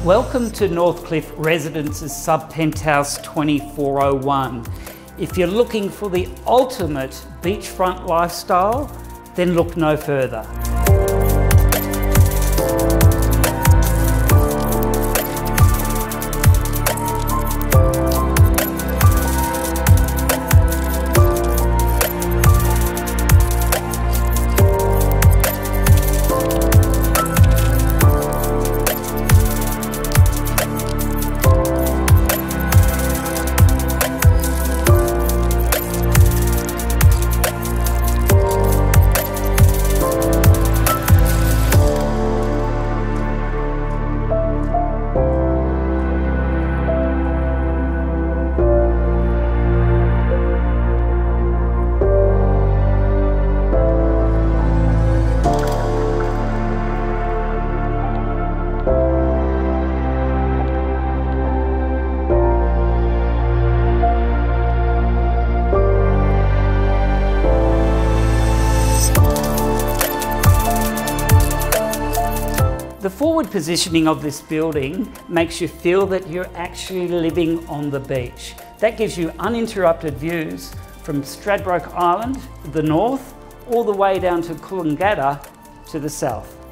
Welcome to Northcliffe Residences Sub-Penthouse 2401. If you're looking for the ultimate beachfront lifestyle, then look no further. The forward positioning of this building makes you feel that you're actually living on the beach. That gives you uninterrupted views from Stradbroke Island, the north, all the way down to Coolangatta to the south.